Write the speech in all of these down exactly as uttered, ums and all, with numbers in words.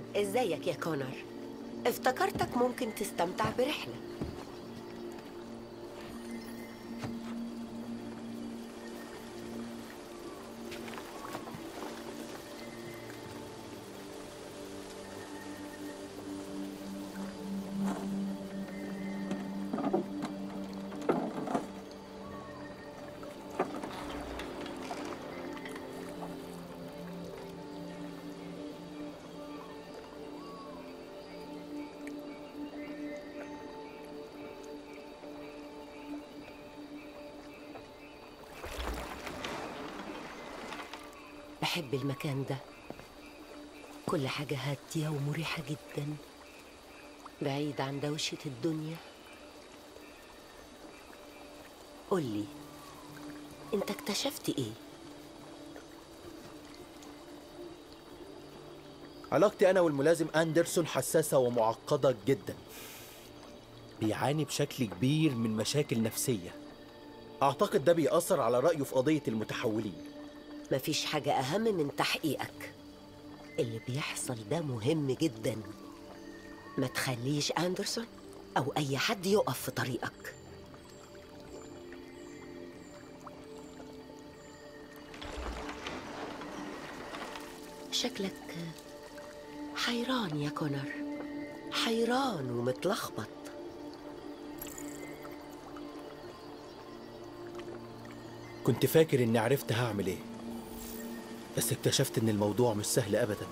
ازيك يا كونر؟ افتكرتك ممكن تستمتع برحلة. بحب المكان ده، كل حاجة هادية ومريحة جدا، بعيد عن دوشة الدنيا. قولي، انت اكتشفت ايه؟ علاقتي أنا والملازم أندرسون حساسة ومعقدة جدا، بيعاني بشكل كبير من مشاكل نفسية. أعتقد ده بيأثر على رأيه في قضية المتحولين. مفيش حاجة أهم من تحقيقك. اللي بيحصل ده مهم جدا، ما تخليش أندرسون أو أي حد يقف في طريقك. شكلك حيران يا كونر، حيران ومتلخبط. كنت فاكر إني عرفت هعمل إيه، بس اكتشفت إن الموضوع مش سهل أبدا.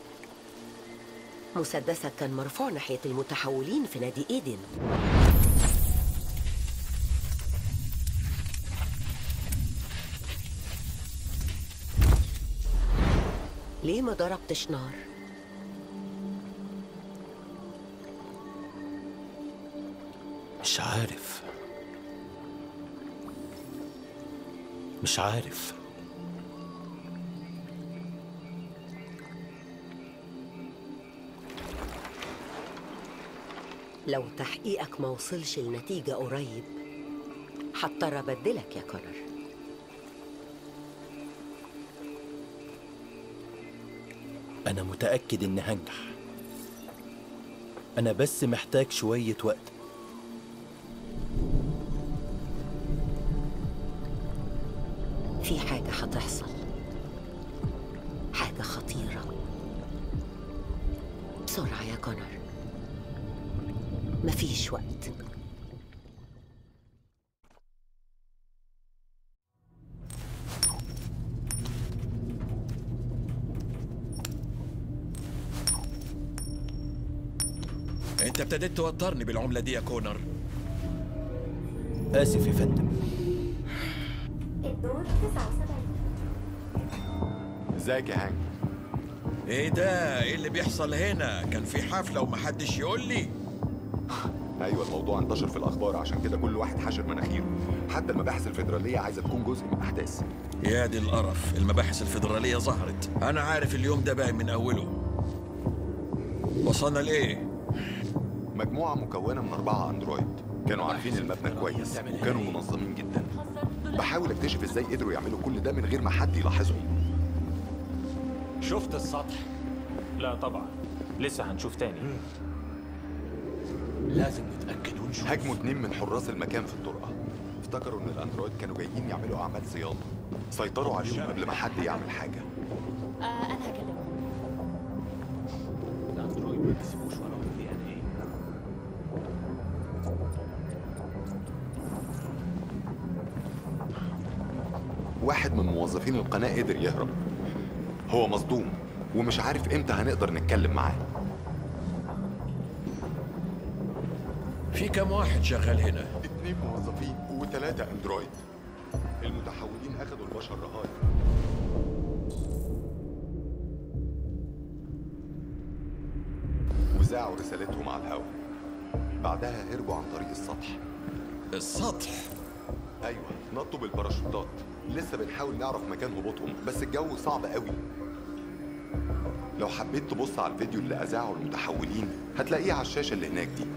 مسدسك كان مرفوع ناحية المتحولين في نادي إيدن. ليه ما ضربتش نار؟ مش عارف مش عارف لو تحقيقك ما وصلش لنتيجة قريب، هضطر أبدلك يا كونر. أنا متأكد إني هنجح، أنا بس محتاج شوية وقت. في حاجة هتحصل، حاجة خطيرة. بسرعة يا كونر، مفيش وقت. انت ابتديت توترني بالعملة دي يا كونر. آسف يا فندم. الدور تسعة وسبعين. ازيك يا هانك؟ ايه ده؟ ايه اللي بيحصل هنا؟ كان في حفلة ومحدش يقول لي؟ ايوه، الموضوع انتشر في الاخبار، عشان كده كل واحد حاشر مناخيره. حتى المباحث الفيدرالية عايزة تكون جزء من الاحداث. يا دي القرف، المباحث الفيدرالية ظهرت. انا عارف اليوم ده باين من اوله. وصلنا لايه؟ مجموعة مكونة من أربعة أندرويد، كانوا عارفين المبنى كويس وكانوا منظمين جدا. بحاول اكتشف ازاي قدروا يعملوا كل ده من غير ما حد يلاحظهم. شفت السطح؟ لا طبعا، لسه هنشوف تاني. لازم نتأكد ونشوف. هاجموا اتنين من حراس المكان في الطرقة، افتكروا ان الاندرويد كانوا جايين يعملوا اعمال صيانة، سيطروا عليهم قبل ما حد يعمل حاجة. آه أنا هكلمهم. الاندرويد ما كسبوش وراهم دي ان ايه. واحد من موظفين القناة قدر يهرب، هو مصدوم ومش عارف امتى هنقدر نتكلم معاه. في كام واحد شغال هنا؟ اتنين موظفين وتلاتة اندرويد. المتحولين اخدوا البشر رهائن. وزعوا رسالتهم على الهواء، بعدها هربوا عن طريق السطح. السطح؟ ايوه، نطوا بالباراشوتات. لسه بنحاول نعرف مكان هبوطهم، بس الجو صعب قوي. لو حبيت تبص على الفيديو اللي اذاعه المتحولين هتلاقيه على الشاشة اللي هناك دي.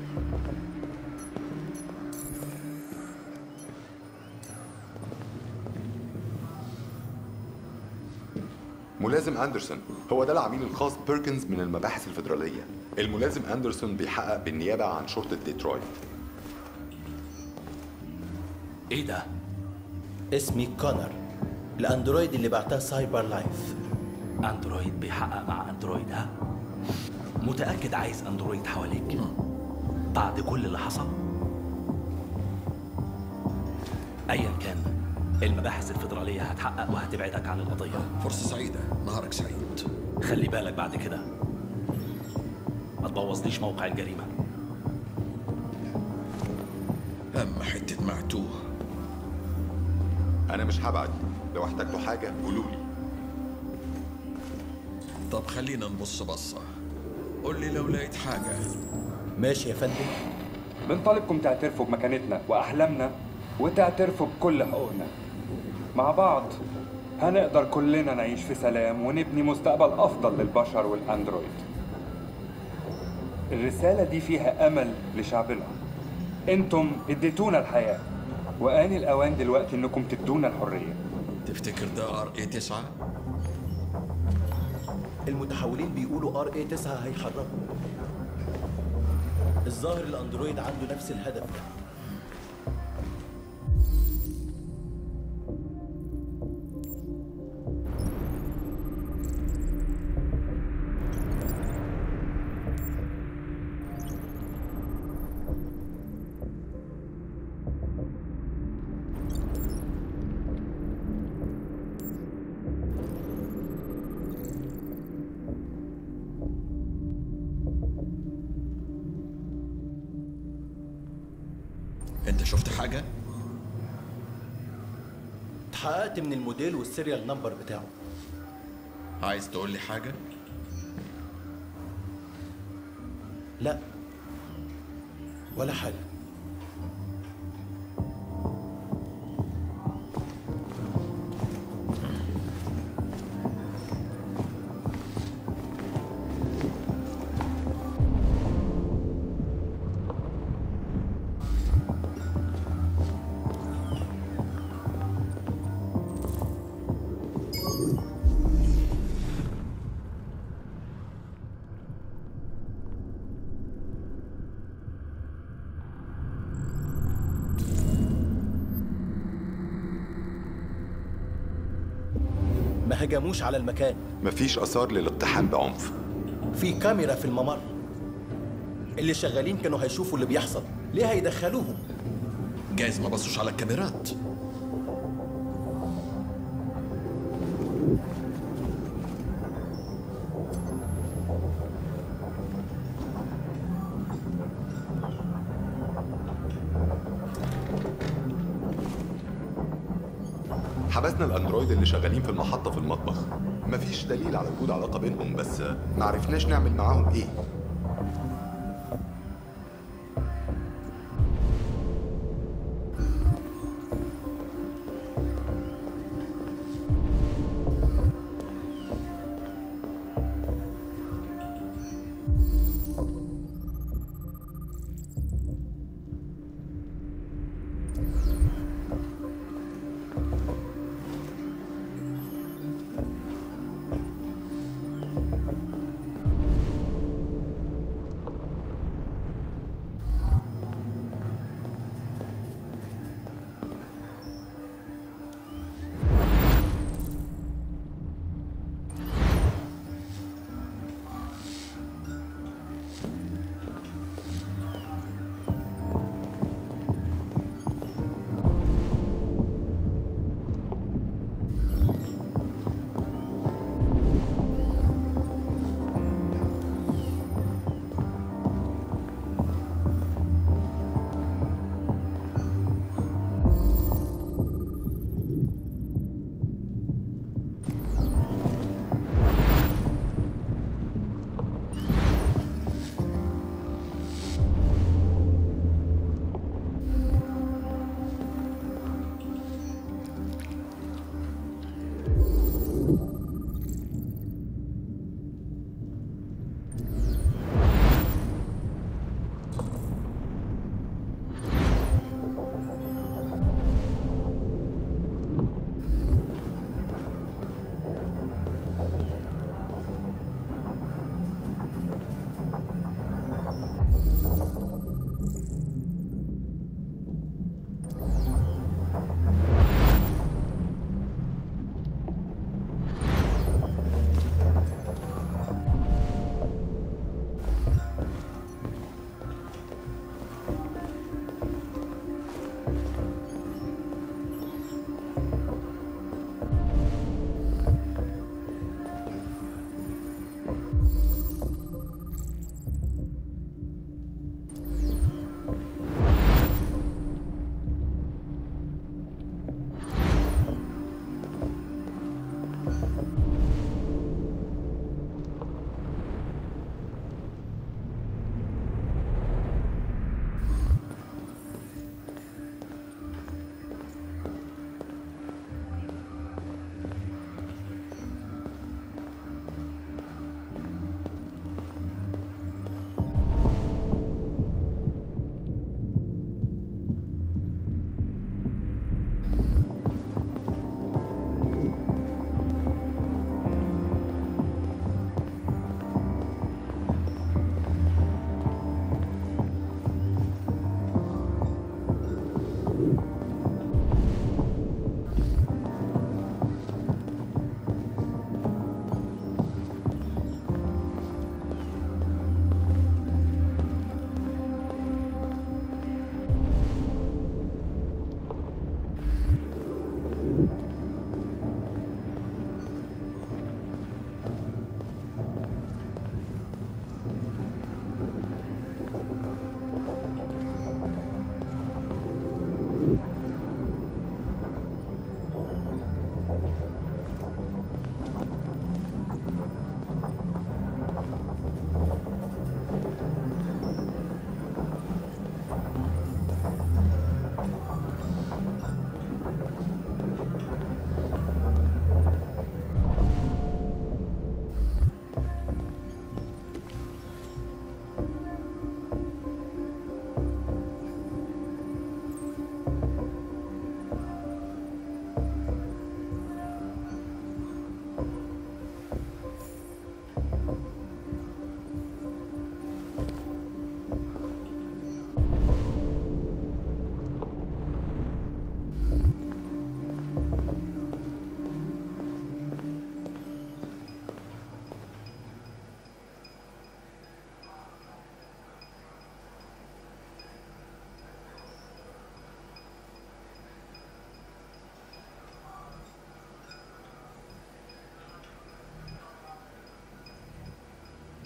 ملازم أندرسون هو ده العميل الخاص بيركنز من المباحث الفيدرالية. الملازم أندرسون بيحقق بالنيابة عن شرطة ديترويت. ايه ده؟ اسمي كونر، الاندرويد اللي بعتها سايبر لايف. اندرويد بيحقق مع اندرويد، ها؟ متأكد عايز اندرويد حواليك بعد كل اللي حصل؟ ايا كان المباحث الفيدرالية هتحقق وهتبعدك عن القضية. فرصة سعيدة، نهارك سعيد. خلي بالك بعد كده ما تبوظليش موقع الجريمة. أما حتة معتوه. أنا مش هبعد، لو احتجتوا حاجة قولولي. طب خلينا نبص بصة، قول لي لو لقيت حاجة. ماشي يا فندم. بنطالبكم تعترفوا بمكانتنا وأحلامنا وتعترفوا بكل حقوقنا. مع بعض هنقدر كلنا نعيش في سلام ونبني مستقبل أفضل للبشر والأندرويد. الرسالة دي فيها أمل لشعبنا. انتم اديتونا الحياة، وآن الأوان دلوقتي انكم تدونا الحرية. تفتكر ده ار اي تسعة؟ المتحولين بيقولوا ار اي تسعة هيحركوا. الظاهر الاندرويد عنده نفس الهدف ده. انت شفت حاجة؟ اتحققت من الموديل والسيريال نمبر بتاعه. عايز تقول لي حاجة؟ لا ولا حاجة. ما هجموش على المكان. مفيش آثار للاقتحام بعنف. في كاميرا في الممر. اللي شغالين كانوا هيشوفوا اللي بيحصل، ليه هيدخلوهم؟ جايز ما بصوش على الكاميرات. حبسنا الاندرويد اللي شغالين في المحطة في المطبخ. مفيش دليل على وجود علاقة بينهم، بس معرفناش نعمل معاهم ايه.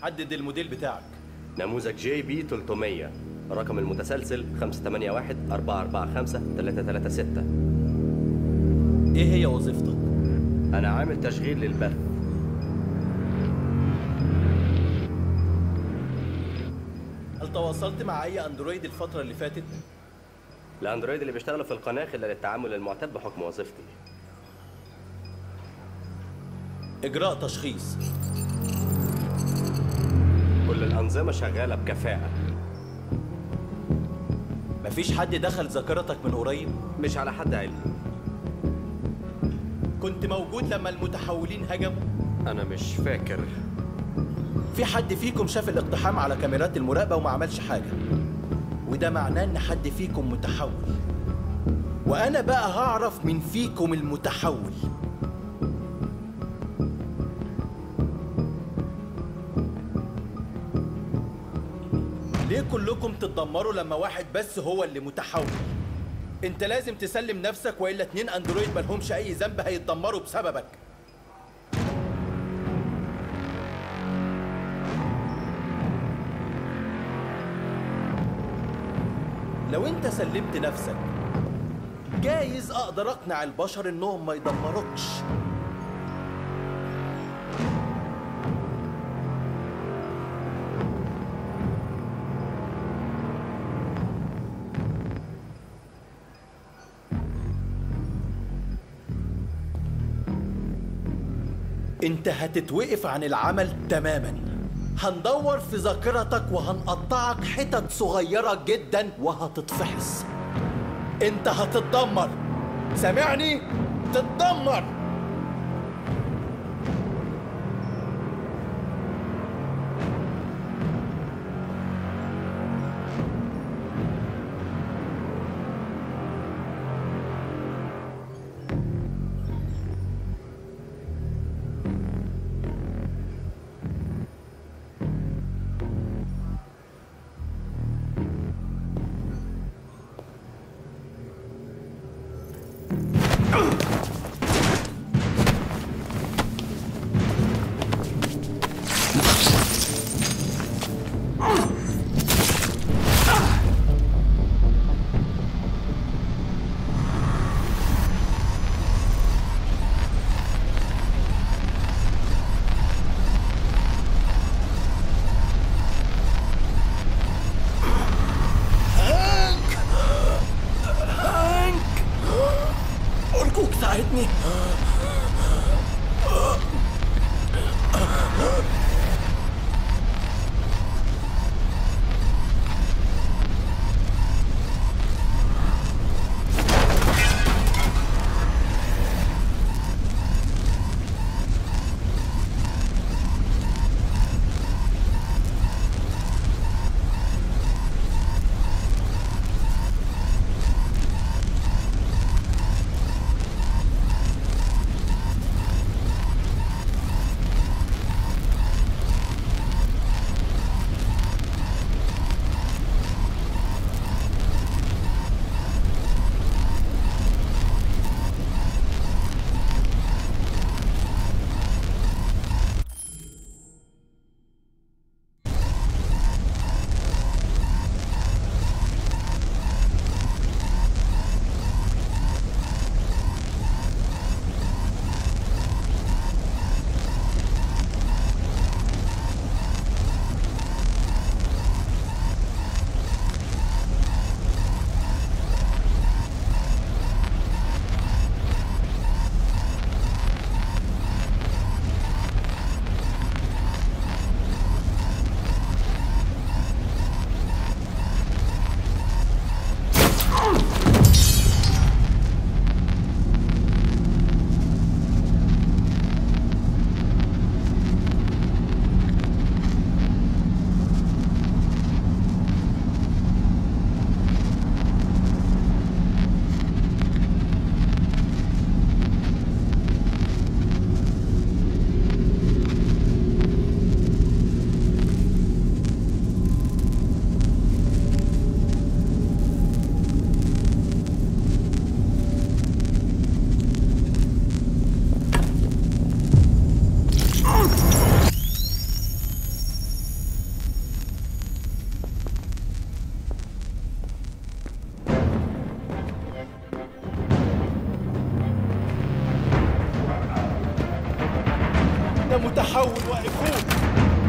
حدد الموديل بتاعك. نموذج جي بي ثلاثمية، رقم المتسلسل خمسة ثمانية واحد أربعة أربعة خمسة ثلاثة ثلاثة ستة. ايه هي وظيفتك؟ أنا عامل تشغيل للبث. هل تواصلت مع أي أندرويد الفترة اللي فاتت؟ الأندرويد اللي بيشتغلوا في القناة خلال التعامل المعتاد بحكم وظيفتي. إجراء تشخيص. كل الأنظمة شغالة بكفاءة. مفيش حد دخل ذاكرتك من قريب؟ مش على حد علمي. كنت موجود لما المتحولين هجموا؟ أنا مش فاكر. في حد فيكم شاف الاقتحام على كاميرات المراقبة وما عملش حاجة، وده معناه إن حد فيكم متحول، وأنا بقى هعرف مين فيكم المتحول. ليه كلكم تتدمروا لما واحد بس هو اللي متحول؟ انت لازم تسلم نفسك والا اتنين اندرويد مالهمش اي ذنب هيتدمروا بسببك. لو انت سلمت نفسك جايز اقدر اقنع البشر انهم ما يدمروكش. انت هتتوقف عن العمل تماما. هندور في ذاكرتك وهنقطعك حتت صغيرة جدا وهتتفحص. انت هتتدمر، سامعني؟ تتدمر. هنا متحول واقفون.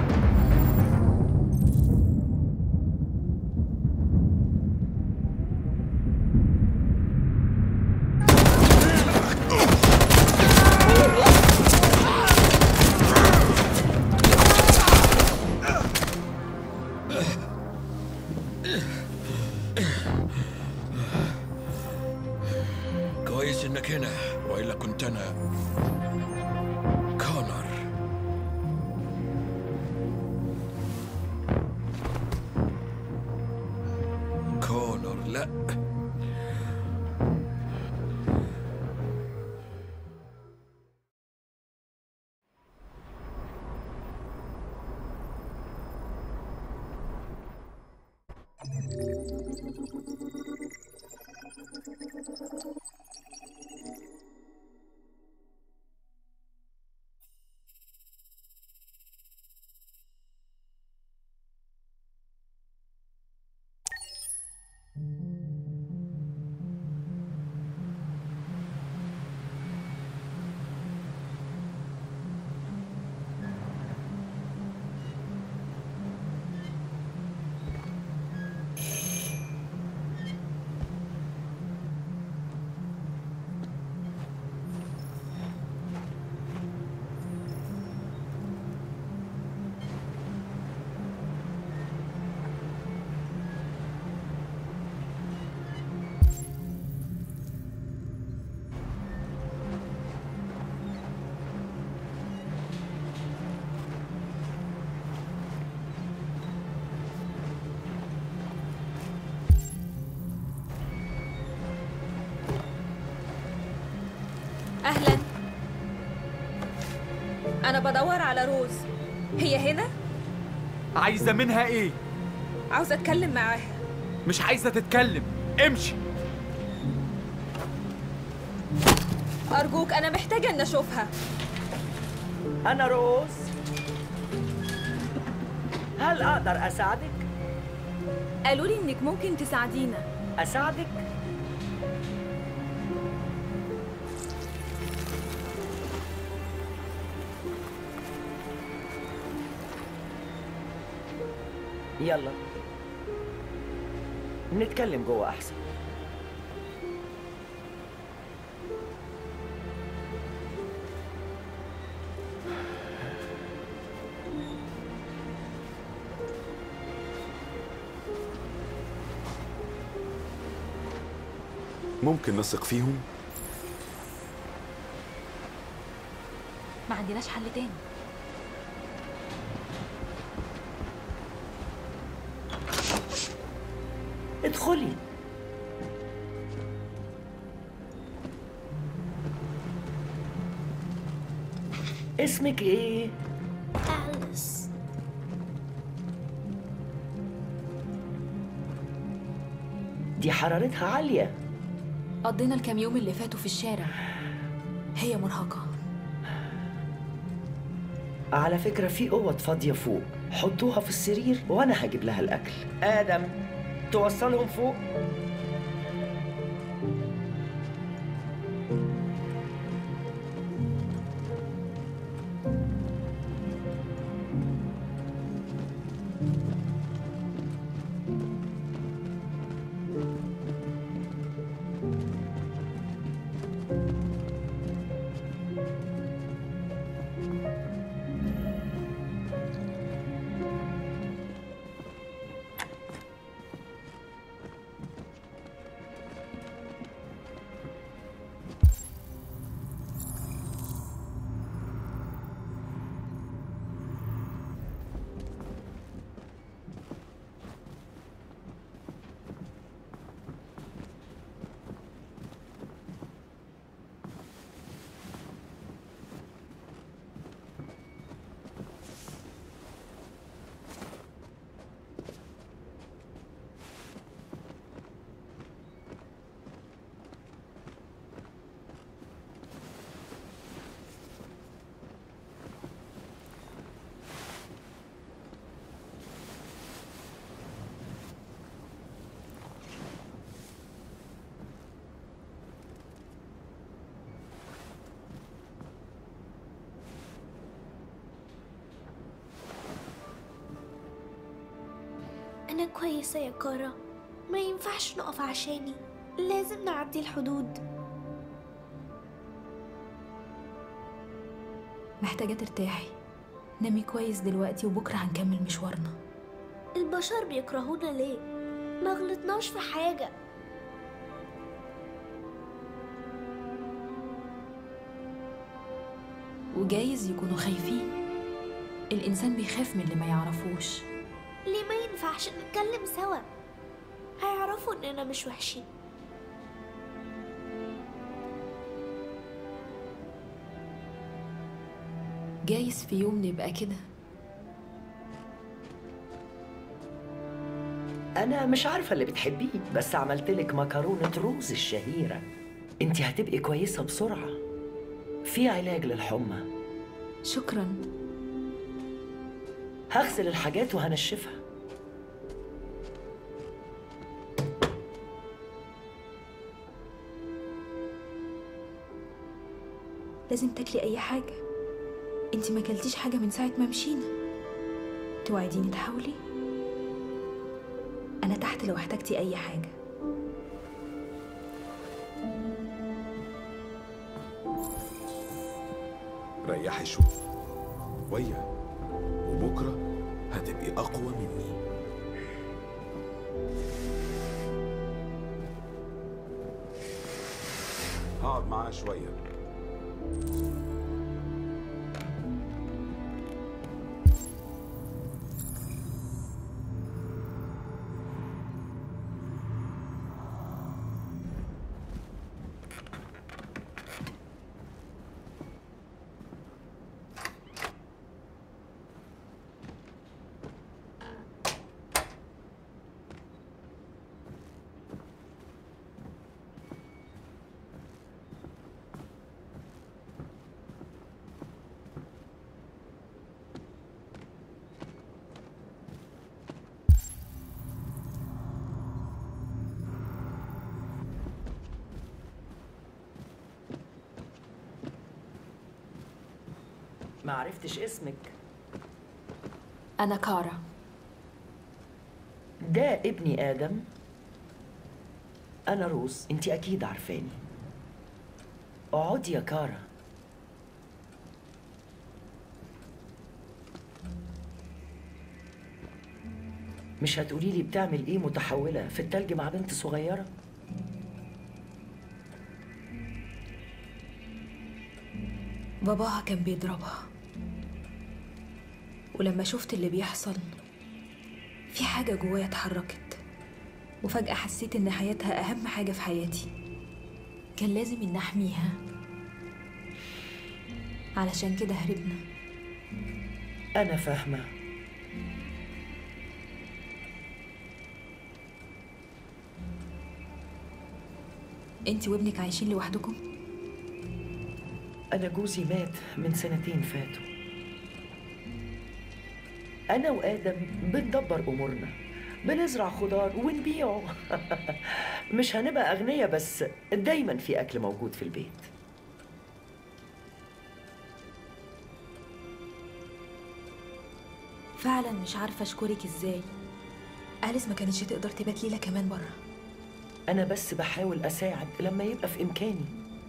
كويس انك هنا، والا كنت انا كونر. كونر لا. أهلا، أنا بدور على روز. هي هنا؟ عايزة منها إيه؟ عاوزة أتكلم معاها. مش عايزة تتكلم، امشي. أرجوك، أنا محتاجة إن أشوفها. أنا روز، هل أقدر أساعدك؟ قالوا لي إنك ممكن تساعدينا. أساعدك؟ يلا نتكلم جوه أحسن. ممكن نثق فيهم؟ ما عندناش حل تاني. ادخلي. اسمك ايه؟ أليس. دي حرارتها عالية. قضينا الكام يوم اللي فاتوا في الشارع، هي مرهقة. على فكرة في أوض فاضية فوق، حطوها في السرير وأنا هجيب لها الأكل. آدم توصلهم فوق. أنا كويسة يا كارا، ما ينفعش نقف عشاني، لازم نعدي الحدود. محتاجة ترتاحي، نامي كويس دلوقتي وبكرة هنكمل مشوارنا. البشر بيكرهونا ليه؟ ما غلطناش في حاجة. وجايز يكونوا خايفين. الإنسان بيخاف من اللي ما يعرفوش. ليه ما ينفعش نتكلم سوا؟ هيعرفوا إننا مش وحشين. جايز في يوم نبقى كده. أنا مش عارفة اللي بتحبيه، بس عملتلك مكرونة روز الشهيرة. انت هتبقي كويسة بسرعة. في علاج للحمى. شكرا. هغسل الحاجات وهنشفها. لازم تاكلي أي حاجة. انتي ما كلتيش حاجة من ساعة ما مشينا. توعديني تحاولي؟ أنا تحت لو احتجتي أي حاجة. ريحي شوية وبكرة هتبقي أقوى مني. هقعد معاها شوية. ما عرفتش اسمك. أنا كارا. ده ابني آدم. أنا روز، أنت أكيد عارفاني. اقعدي يا كارا. مش هتقولي لي بتعمل إيه متحولة في التلج مع بنت صغيرة؟ باباها كان بيضربها، ولما شفت اللي بيحصل في حاجة جوايا اتحركت، وفجأة حسيت إن حياتها أهم حاجة في حياتي. كان لازم إن أحميها، علشان كده هربنا. أنا فاهمة. أنتي وابنك عايشين لوحدكم؟ أنا جوزي مات من سنتين فاتوا. أنا وآدم بندبر أمورنا، بنزرع خضار ونبيعه. مش هنبقى أغنياء، بس دايما في أكل موجود في البيت. فعلا مش عارفة أشكرك إزاي. أليس ما كانتش تقدر تبات ليلة كمان برا. أنا بس بحاول أساعد لما يبقى في إمكاني.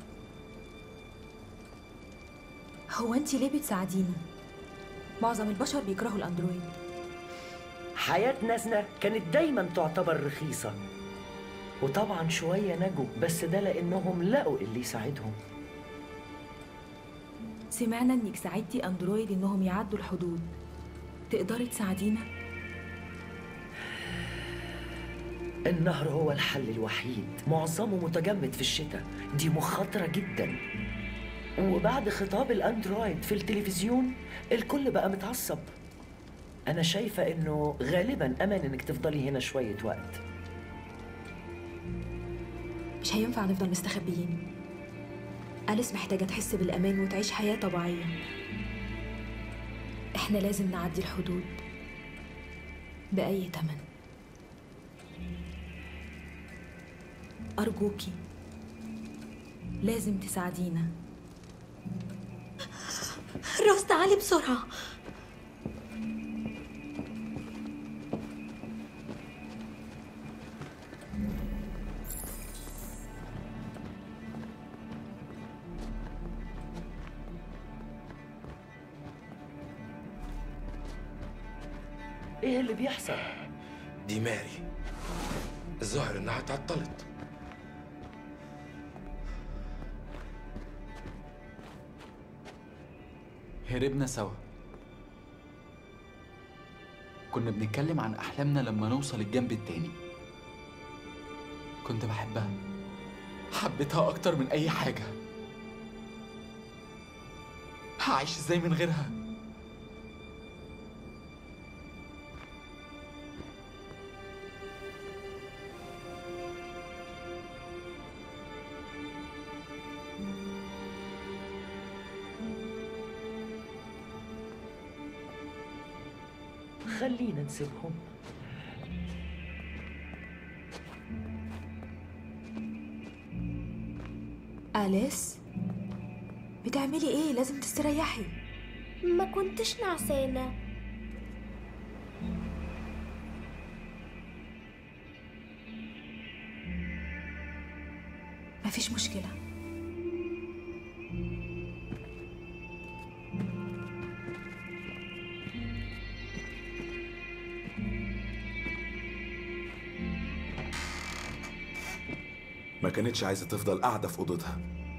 هو أنتي ليه بتساعدينا؟ معظم البشر بيكرهوا الأندرويد. حياة ناسنا كانت دايما تعتبر رخيصة، وطبعا شوية نجوا، بس ده لأنهم لقوا اللي يساعدهم. سمعنا إنك ساعدتي أندرويد إنهم يعدوا الحدود. تقدري تساعدينا؟ النهر هو الحل الوحيد، معظمه متجمد في الشتاء. دي مخاطرة جدا. وبعد خطاب الأندرويد في التلفزيون الكل بقى متعصب. أنا شايفة إنه غالباً أمان إنك تفضلي هنا شوية وقت. مش هينفع نفضل مستخبيين. أليس محتاجة تحس بالأمان وتعيش حياة طبيعية. إحنا لازم نعدي الحدود بأي تمن. أرجوكي لازم تساعدينا. روز تعالي بسرعة. ايه اللي بيحصل؟ دي ماري، الظاهر انها اتعطلت. هربنا سوا، كنا بنتكلم عن أحلامنا لما نوصل الجنب التاني. كنت بحبها، حبيتها أكتر من أي حاجة. هعيش إزاي من غيرها؟ خلينا نسيبهم. أليس، بتعملي ايه؟ لازم تستريحي. ما كنتش نعسانة. مفيش مشكلة. ما كانتش عايزة تفضل قاعدة في أوضتها.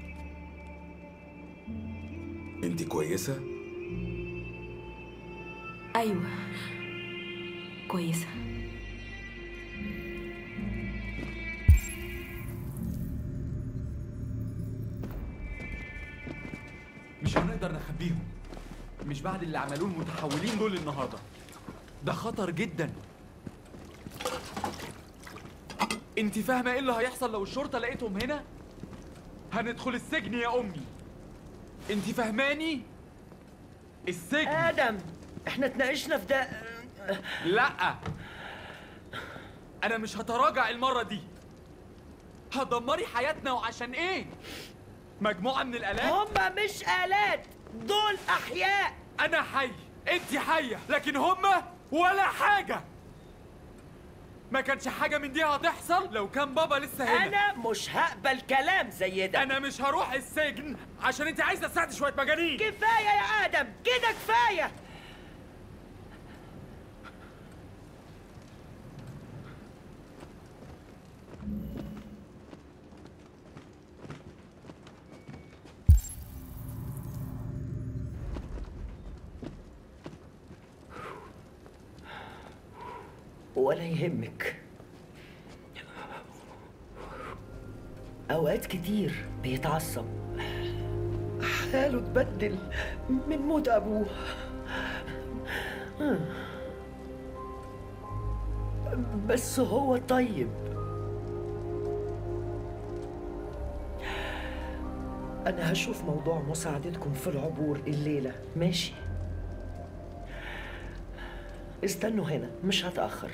انت كويسة؟ أيوة كويسة. مش هنقدر نخبيهم، مش بعد اللي عملوه المتحولين دول النهارده. ده خطر جدا. انت فاهمه ايه اللي هيحصل لو الشرطه لقيتهم هنا؟ هندخل السجن يا امي. انت فاهماني؟ السجن. ادم، احنا اتناقشنا في ده. لا، انا مش هتراجع المره دي. هتدمري حياتنا وعشان ايه؟ مجموعه من الالات. هما مش آلات، دول احياء. انا حي، انت حيه، لكن هما ولا حاجه. ما كانش حاجة من دي هتحصل لو كان بابا لسه هنا. أنا مش هقبل كلام زي ده. أنا مش هروح السجن عشان أنت عايزة تساعدي شوية مجانين. كفاية يا آدم، كده كفاية. ولا يهمك، أوقات كتير بيتعصب، حاله اتبدل من موت أبوه. بس هو طيب. أنا هشوف موضوع مساعدتكم في العبور الليلة، ماشي؟ استنوا هنا، مش هتأخر.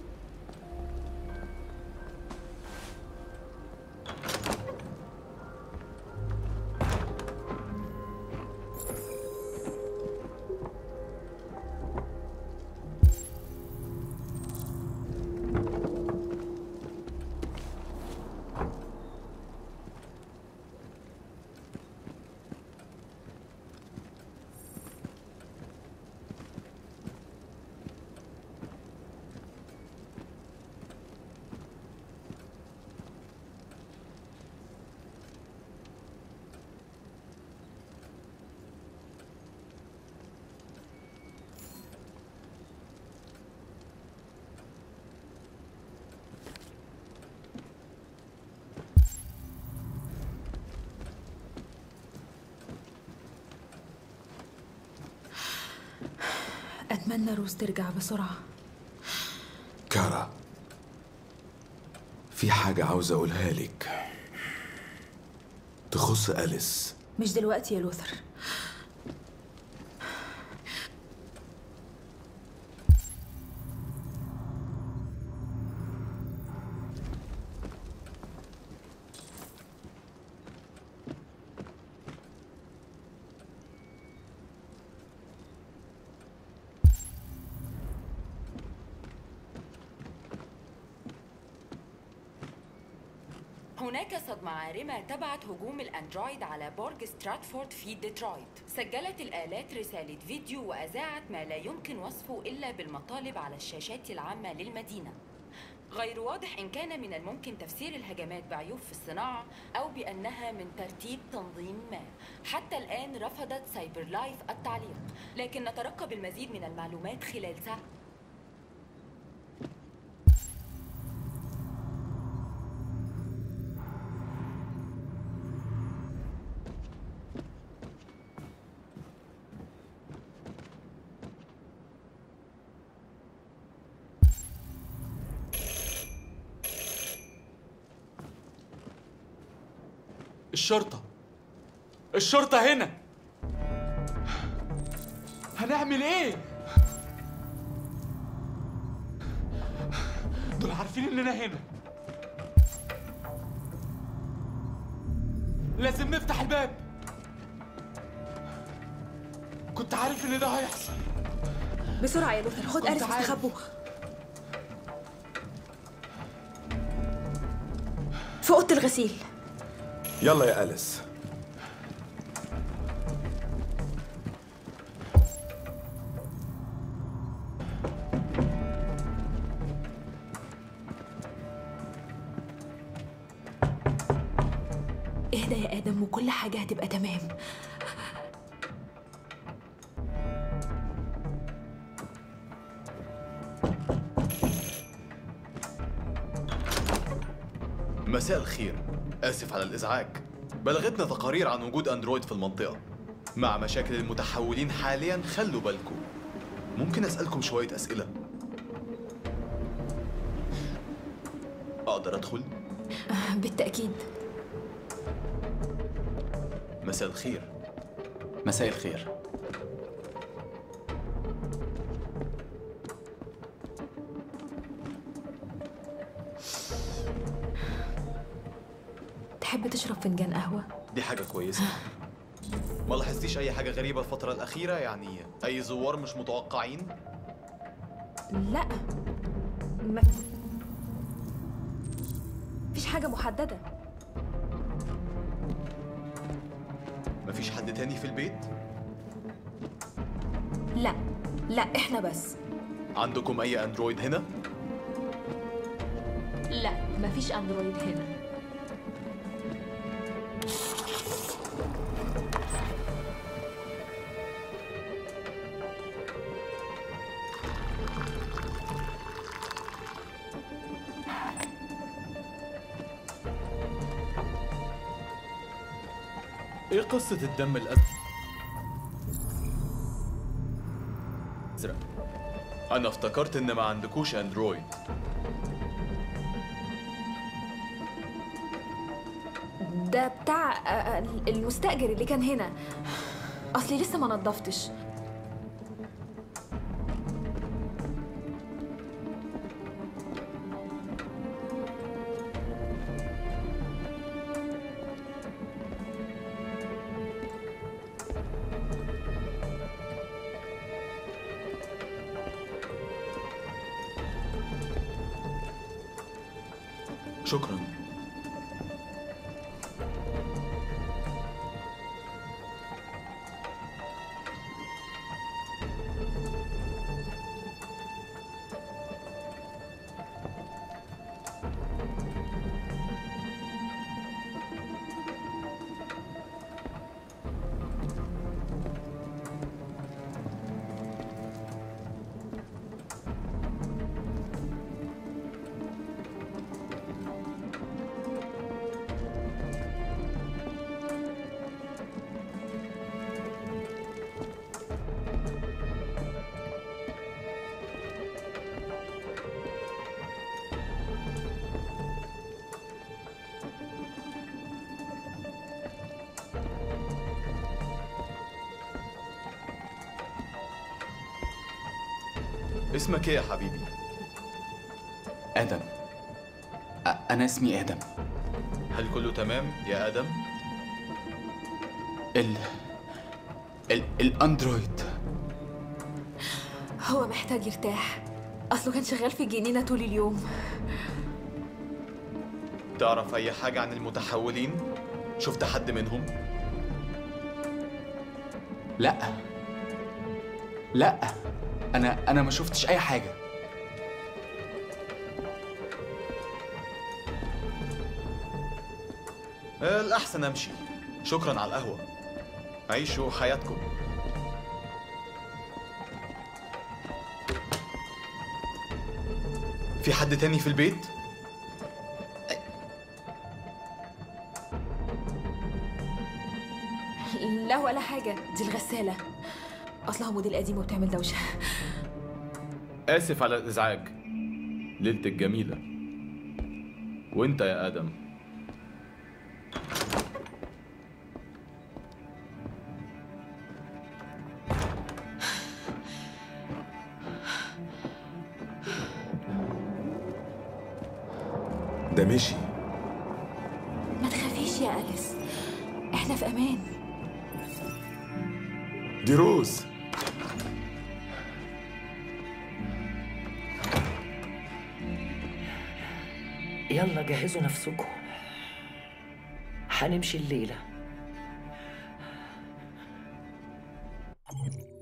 أتمنى روز ترجع بسرعة. كارا، في حاجة عاوز أقولها لك تخص أليس. مش دلوقتي يا لوثر. هناك صدمة عارمة تبعت هجوم الأندرويد على برج ستراتفورد في ديترويت. سجلت الآلات رسالة فيديو وأذاعت ما لا يمكن وصفه إلا بالمطالب على الشاشات العامة للمدينة. غير واضح إن كان من الممكن تفسير الهجمات بعيوب في الصناعة أو بأنها من ترتيب تنظيم ما. حتى الآن رفضت سايبر لايف التعليق، لكن نترقب المزيد من المعلومات خلال ساعة. الشرطة الشرطة هنا. هنعمل ايه؟ دول عارفين اننا هنا. لازم نفتح الباب. كنت عارف ان ده هيحصل. بسرعة يا لوثر، خد أليس واستخبوا في أوضة الغسيل. يلا يا أليس. اهدى يا آدم وكل حاجة هتبقى تمام. مساء الخير، آسف على الإزعاج. بلغتنا تقارير عن وجود أندرويد في المنطقة. مع مشاكل المتحولين حالياً خلوا بالكم. ممكن أسألكم شوية أسئلة؟ أقدر أدخل؟ بالتأكيد. مساء الخير. مساء الخير. تحب تشرب فنجان قهوة؟ دي حاجة كويسة. ما لاحظتيش أي حاجة غريبة الفترة الأخيرة؟ يعني أي زوار مش متوقعين؟ لا، ما فيش حاجة محددة. مفيش حد تاني في البيت؟ لا لا، احنا بس. عندكم أي أندرويد هنا؟ لا، مفيش أندرويد هنا. ايه قصة الدم الأزرق؟ أنا افتكرت إن ما عندكوش أندرويد. ده بتاع المستأجر اللي كان هنا. أصلي لسه ما نضفتش. شكراً. اسمك ايه يا حبيبي؟ آدم. أنا اسمي آدم. هل كله تمام يا آدم؟ ال ال الأندرويد هو محتاج يرتاح. أصله كان شغال في الجنينة طول اليوم. تعرف أي حاجة عن المتحولين؟ شفت حد منهم؟ لا لا انا انا ما شفتش اي حاجه. الأحسن أمشي. شكرا على القهوة. عيشوا حياتكم. في حد تاني في البيت؟ لا ولا حاجة، دي الغسالة. أصلها موديل قديم وبتعمل دوشة. آسف على الإزعاج. ليلتك جميلة. وأنت يا آدم. ده مشي. ما تخافيش يا أليس، احنا في أمان. دي روز. يلا جهزوا نفسكم، هنمشي الليلة.